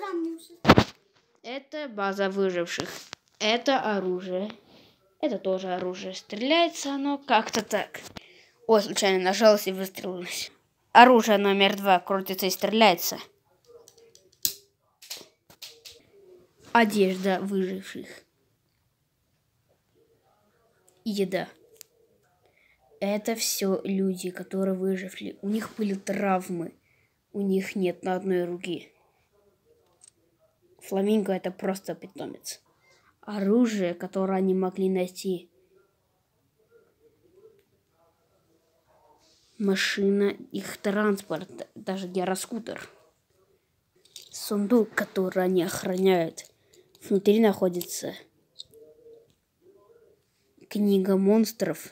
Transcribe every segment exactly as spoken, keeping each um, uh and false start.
Это база выживших. Это оружие. Это тоже оружие. Стреляется оно как-то так. Ой, случайно нажалась и выстрелилась. Оружие номер два крутится и стреляется. Одежда выживших. Еда. Это все люди, которые выжили. У них были травмы. У них нет на одной руки. Фламинго это просто питомец. Оружие, которое они могли найти. Машина, их транспорт, даже гироскутер. Сундук, который они охраняют. Внутри находится книга монстров.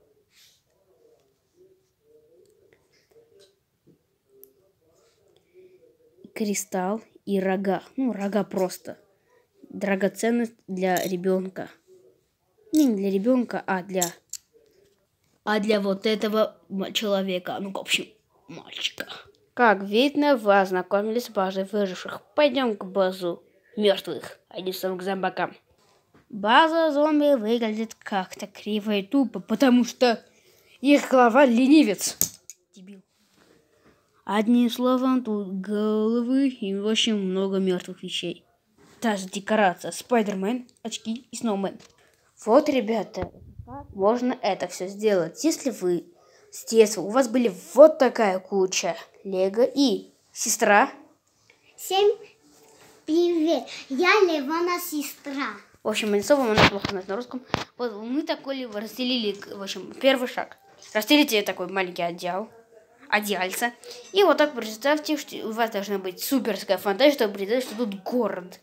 Кристалл и рога. Ну, рога просто. Драгоценность для ребенка. Не для ребенка, а для... А для вот этого человека. Ну, в общем, мальчика. Как видно, вы ознакомились с базой выживших. Пойдем к базу мертвых, а не к зомбакам. База зомби выглядит как-то криво и тупо, потому что их глава ленивец. Дебил. Одним словом, тут головы и очень много мертвых вещей. Та же декорация. Спайдермен, очки и сноумен. Вот, ребята, как можно это все сделать, если вы с детства у вас были вот такая куча лего и сестра. Всем привет, я Левана сестра. В общем, рисовываем она плохо знает на русском. Вот мы такой разделили, в общем, первый шаг. Расстелите такой маленький одеял. Одеяльца. И вот так представьте, что у вас должна быть суперская фантазия, чтобы представить, что тут город.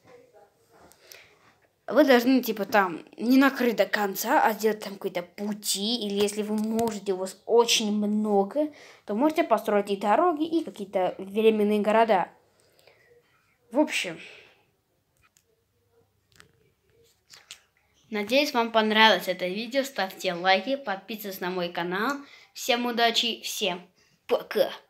Вы должны, типа, там не накрыть до конца, а сделать там какие-то пути. Или если вы можете, у вас очень много, то можете построить и дороги, и какие-то временные города. В общем, надеюсь, вам понравилось это видео. Ставьте лайки, подписывайтесь на мой канал. Всем удачи, всем пока!